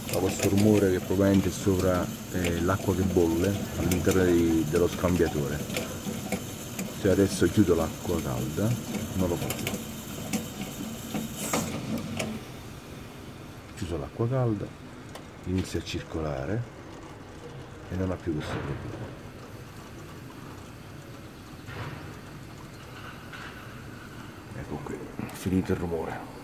fa questo rumore che probabilmente è sopra l'acqua che bolle all'interno dello scambiatore. Se adesso chiudo l'acqua calda non lo fa più. Chiuso l'acqua calda, inizia a circolare e non ha più questo problema. Ecco qui, finito il rumore.